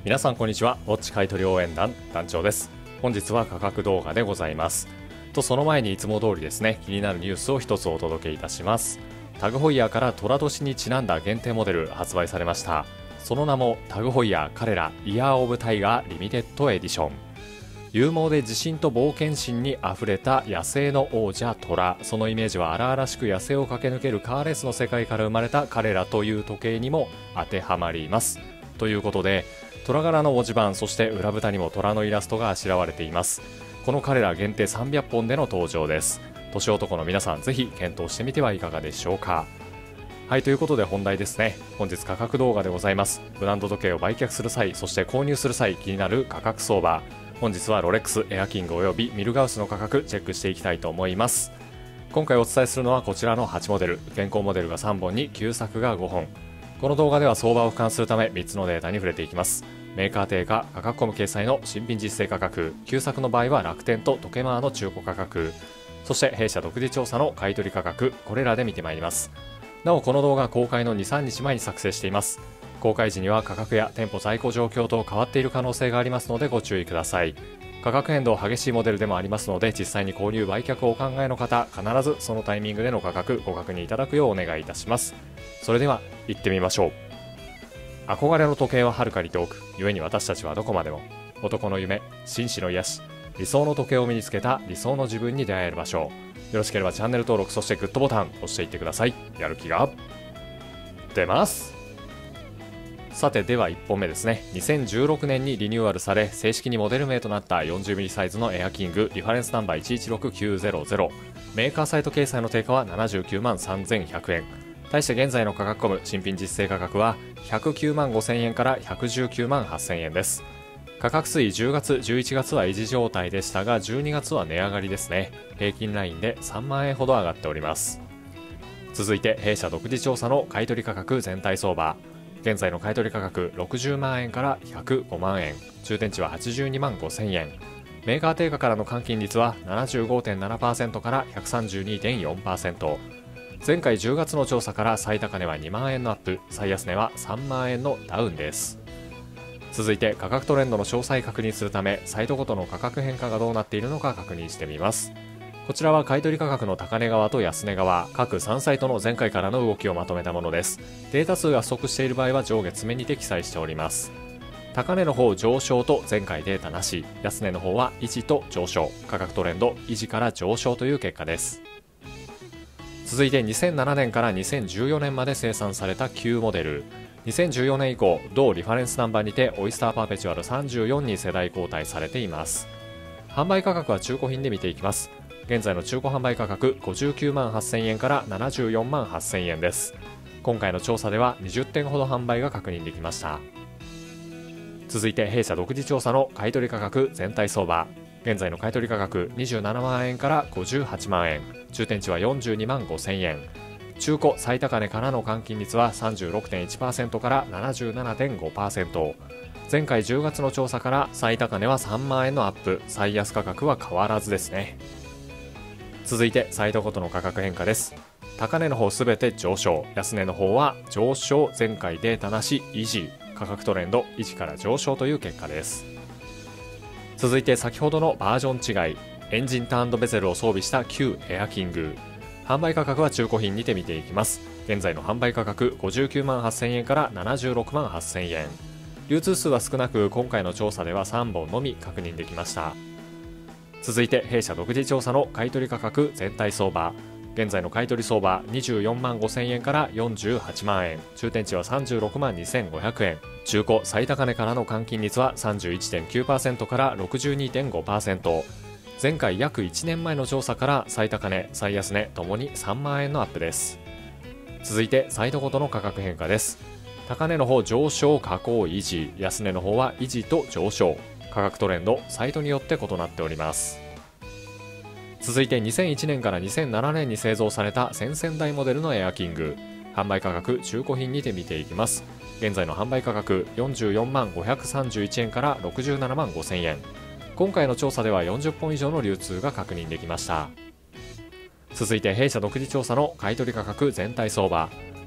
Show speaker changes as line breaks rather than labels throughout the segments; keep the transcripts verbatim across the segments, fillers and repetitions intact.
皆さんこんにちは。ウォッチ買取応援団団長です。本日は価格動画でございます。とその前にいつも通りですね、気になるニュースを一つお届けいたします。タグホイヤーから寅年にちなんだ限定モデル発売されました。その名もタグホイヤー彼らイヤーオブタイガーリミテッドエディション。勇猛で自信と冒険心にあふれた野生の王者虎、そのイメージは荒々しく野生を駆け抜けるカーレースの世界から生まれた彼らという時計にも当てはまります。ということで虎柄の文字盤、そして裏蓋にも虎のイラストがあしらわれています。この彼ら限定さんびゃっぽんでの登場です。年男の皆さんぜひ検討してみてはいかがでしょうか。はい、ということで本題ですね。本日価格動画でございます。ブランド時計を売却する際、そして購入する際気になる価格相場、本日はロレックス、エアキングおよびミルガウスの価格チェックしていきたいと思います。今回お伝えするのはこちらのはちモデル、現行モデルがさんぼんに旧作がごほん。この動画では相場を俯瞰するためみっつのデータに触れていきます。メーカー定価、価格コム掲載の新品実勢価格、旧作の場合は楽天と時計マーの中古価格、そして弊社独自調査の買取価格、これらで見てまいります。なおこの動画公開のにさんにちまえに作成しています。公開時には価格や店舗在庫状況と変わっている可能性がありますのでご注意ください。価格変動激しいモデルでもありますので、実際に購入売却をお考えの方、必ずそのタイミングでの価格ご確認いただくようお願いいたします。それでは行ってみましょう。憧れの時計は遥かに遠く、故に私たちはどこまでも男の夢、紳士の癒し、理想の時計を身につけた理想の自分に出会える場所。よろしければチャンネル登録、そしてグッドボタン押していってください。やる気が出ます。さて、ではいっぽんめですね。にせんじゅうろくねんにリニューアルされ正式にモデル名となった よんじゅうミリ サイズのエアキング、リファレンスナンバーいちいちろくきゅうゼロゼロ。メーカーサイト掲載の定価はななじゅうきゅうまんさんぜんひゃくえん。対して現在の価格コム新品実勢価格はひゃくきゅうまんごせんえんからひゃくじゅうきゅうまんはっせんえんです。価格推移じゅうがつじゅういちがつは維持状態でしたが、じゅうにがつは値上がりですね。平均ラインでさんまんえんほど上がっております。続いて弊社独自調査の買取価格全体相場、現在の買取価格ろくじゅうまんえんからひゃくごまんえん、中天値ははちじゅうにまんごせんえん、メーカー定価からの換金率は ななじゅうごてんななパーセント から ひゃくさんじゅうにてんよんパーセント。前回じゅうがつの調査から最高値はにまんえんのアップ、最安値はさんまんえんのダウンです。続いて価格トレンドの詳細確認するため、サイトごとの価格変化がどうなっているのか確認してみます。こちらは買取価格の高値側と安値側、各さんサイトの前回からの動きをまとめたものです。データ数が不足している場合は上下爪にて記載しております。高値の方上昇と前回データなし、安値の方は維持と上昇、価格トレンド維持から上昇という結果です。続いてにせんななねんからにせんじゅうよねんまで生産された旧モデル、にせんじゅうよねん以降同リファレンスナンバーにてオイスターパーペチュアルさんじゅうよんに世代交代されています。販売価格は中古品で見ていきます。現在の中古販売価格ごじゅうきゅうまんはっせんえんからななじゅうよんまんはっせんえんです。今回の調査ではにじゅってんほど販売が確認できました。続いて弊社独自調査の買取価格全体相場、現在の買取価格にじゅうななまんえんからごじゅうはちまんえん、中天値はよんじゅうにまんごせんえん、中古最高値からの換金率は さんじゅうろくてんいちパーセント から ななじゅうななてんごパーセント。前回じゅうがつの調査から最高値はさんまんえんのアップ、最安価格は変わらずですね。続いてサイトごとの価格変化です。高値の方すべて上昇、安値の方は上昇、前回データなし維持、価格トレンド維持から上昇という結果です。続いて先ほどのバージョン違い、エンジンターンドベゼルを装備した旧エアキング、販売価格は中古品にて見ていきます。現在の販売価格ごじゅうきゅうまんはっせんえんからななじゅうろくまんはっせんえん、流通数は少なく今回の調査ではさんぼんのみ確認できました。続いて弊社独自調査の買取価格全体相場、現在の買取相場にじゅうよんまんごせんえんからよんじゅうはちまんえん、中天値はさんじゅうろくまんにせんごひゃくえん、中古最高値からの換金率は さんじゅういってんきゅうパーセント から ろくじゅうにてんごパーセント。前回約いちねんまえの調査から最高値最安値ともにさんまんえんのアップです。続いてサイトごとの価格変化です。高値の方上昇下降維持、安値の方は維持と上昇、価格トレンドサイトによって異なっております。続いてにせんいちねんからにせんななねんに製造された先々代モデルのエアキング、販売価格中古品にて見ていきます。現在の販売価格よんじゅうよんまんごひゃくさんじゅういちえんからろくじゅうななまんごせんえん、今回の調査ではよんじゅっぽん以上の流通が確認できました。続いて弊社独自調査の買取価格全体相場、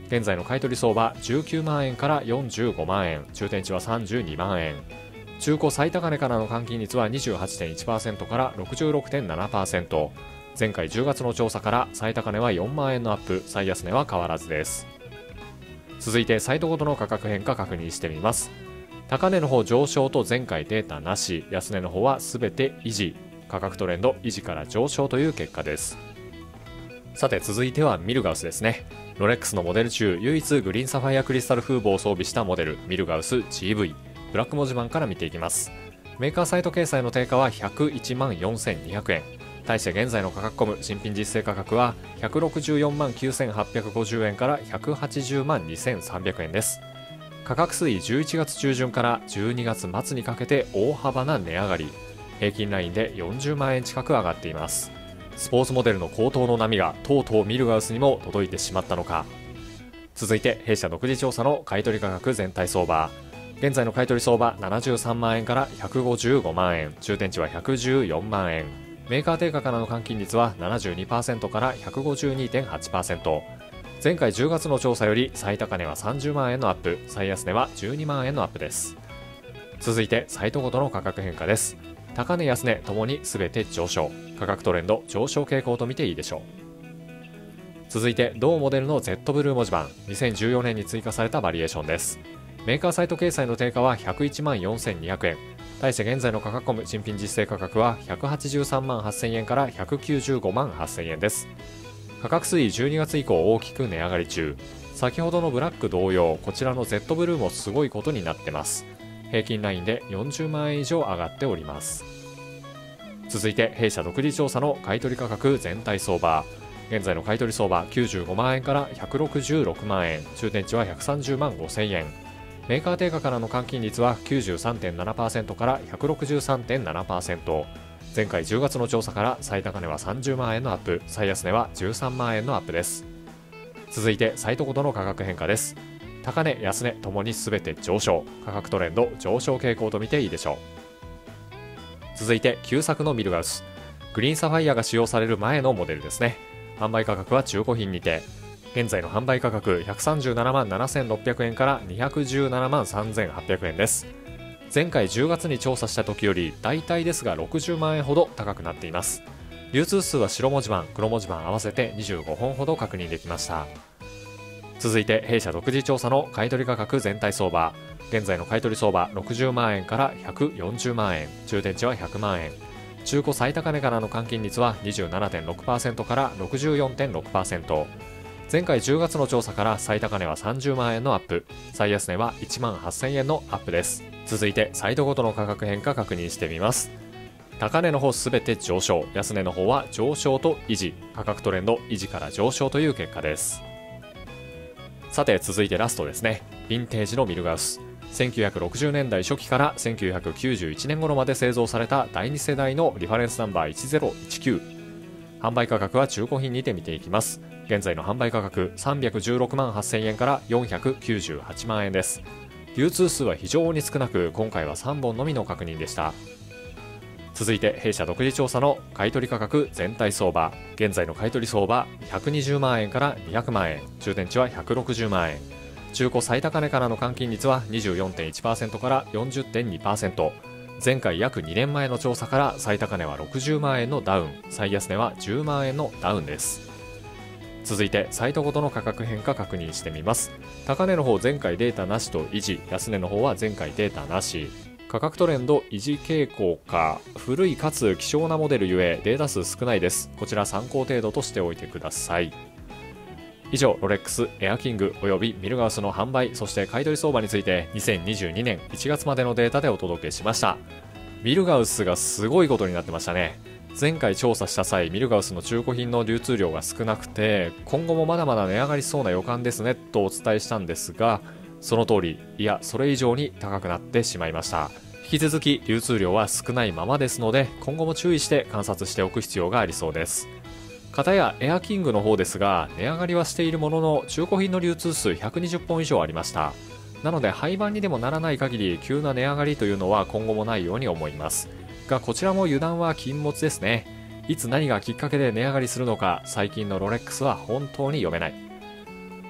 現在の買取相場じゅうきゅうまんえんからよんじゅうごまんえん、中天値はさんじゅうにまんえん、中古最高値からの換金率は にじゅうはちてんいちパーセント から ろくじゅうろくてんななパーセント、前回じゅうがつの調査から最高値はよんまんえんのアップ、最安値は変わらずです。続いてサイトごとの価格変化確認してみます。高値の方上昇と前回データなし、安値の方はすべて維持、価格トレンド維持から上昇という結果です。さて続いてはミルガウスですね。ロレックスのモデル中唯一グリーンサファイアクリスタル風防を装備したモデルミルガウス ジーブイ ブラック文字盤から見ていきます。メーカーサイト掲載の定価はひゃくいちまんよんせんにひゃくえん、対して現在の価格コム新品実勢価格はひゃくろくじゅうよんまんきゅうせんはっぴゃくごじゅうえんからひゃくはちじゅうまんにせんさんびゃくえんです。価格推移じゅういちがつ中旬からじゅうにがつ末にかけて大幅な値上がり、平均ラインでよんじゅうまんえん近く上がっています。スポーツモデルの高騰の波がとうとうミルガウスにも届いてしまったのか。続いて弊社独自調査の買取価格全体相場、現在の買取相場ななじゅうさんまんえんからひゃくごじゅうごまんえん、中天値はひゃくじゅうよんまんえん、メーカー定価からの換金率は ななじゅうにパーセント から ひゃくごじゅうにてんはちパーセント、前回じゅうがつの調査より最高値はさんじゅうまんえんのアップ、最安値はじゅうにまんえんのアップです。続いてサイトごとの価格変化です。高値安値ともに全て上昇、価格トレンド上昇傾向と見ていいでしょう。続いて同モデルの Z ブルー文字盤、にせんじゅうよねんに追加されたバリエーションです。メーカーサイト掲載の定価はひゃくいちまんよんせんにひゃくえん、対して現在の価格コム新品実勢価格はひゃくはちじゅうさんまんはっせんえんからひゃくきゅうじゅうごまんはっせんえんです。価格推移じゅうにがつ以降大きく値上がり中、先ほどのブラック同様こちらの Z ブルーもすごいことになってます。平均ラインでよんじゅうまんえん以上上がっております。続いて弊社独自調査の買取価格全体相場、現在の買取相場きゅうじゅうごまんえんからひゃくろくじゅうろくまんえん、中天値はひゃくさんじゅうまんごせんえん、メーカー定価からの換金率は きゅうじゅうさんてんななパーセント から ひゃくろくじゅうさんてんななパーセント、前回じゅうがつの調査から最高値はさんじゅうまんえんのアップ、最安値はじゅうさんまんえんのアップです。続いてサイトごとの価格変化です。高値安値ともに全て上昇、価格トレンド上昇傾向と見ていいでしょう。続いて旧作のミルガウス、グリーンサファイアが使用される前のモデルですね。販売価格は中古品にて、現在の販売価格ひゃくさんじゅうななまんななせんろっぴゃくえんからにひゃくじゅうななまんさんぜんはっぴゃくえんです。前回じゅうがつに調査した時より大体ですがろくじゅうまんえんほど高くなっています。流通数は白文字盤黒文字盤合わせてにじゅうごほんほど確認できました。続いて弊社独自調査の買取価格全体相場、現在の買取相場ろくじゅうまんえんからひゃくよんじゅうまんえん、中天値はひゃくまんえん、中古最高値からの換金率は にじゅうななてんろくパーセント から ろくじゅうよんてんろくパーセント、前回じゅうがつの調査から最高値はさんじゅうまんえんのアップ、最安値はいちまんはっせんえんのアップです。続いてサイトごとの価格変化確認してみます。高値の方すべて上昇、安値の方は上昇と維持、価格トレンド維持から上昇という結果です。さて続いてラストですね。ヴィンテージのミルガウス、せんきゅうひゃくろくじゅうねんだい初期からせんきゅうひゃくきゅうじゅういちねん頃まで製造されただいに世代のリファレンスナンバーいちぜろいちきゅう、販売価格は中古品にて見ていきます。現在の販売価格さんびゃくじゅうろくまんはっせんえんからよんひゃくきゅうじゅうはちまんえんです。流通数は非常に少なく今回はさんぼんのみの確認でした。続いて弊社独自調査の買取価格全体相場、現在の買取相場ひゃくにじゅうまんえんからにひゃくまんえん、中天値はひゃくろくじゅうまんえん、中古最高値からの換金率は にじゅうよんてんいちパーセント から よんじゅってんにパーセント、前回約にねんまえの調査から最高値はろくじゅうまんえんのダウン、最安値はじゅうまんえんのダウンです。続いてサイトごとの価格変化確認してみます。高値の方前回データなしと維持、安値の方は前回データなし、価格トレンド維持傾向か、古いかつ希少なモデルゆえデータ数少ないです。こちら参考程度としておいてください。以上ロレックス、エアキングおよびミルガウスの販売そして買取相場についてにせんにじゅうにねんいちがつまでのデータでお届けしました。ミルガウスがすごいことになってましたね。前回調査した際ミルガウスの中古品の流通量が少なくて今後もまだまだ値上がりしそうな予感ですねとお伝えしたんですが、その通り、いやそれ以上に高くなってしまいました。引き続き流通量は少ないままですので今後も注意して観察しておく必要がありそうです。片やエアキングの方ですが値上がりはしているものの中古品の流通数ひゃくにじゅっぽん以上ありました。なので廃盤にでもならない限り急な値上がりというのは今後もないように思いますが、こちらも油断は禁物ですね。いつ何がきっかけで値上がりするのか最近のロレックスは本当に読めない。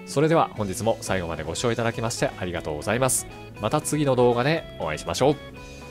それでは本日も最後までご視聴いただきましてありがとうございます。また次の動画でお会いしましょう。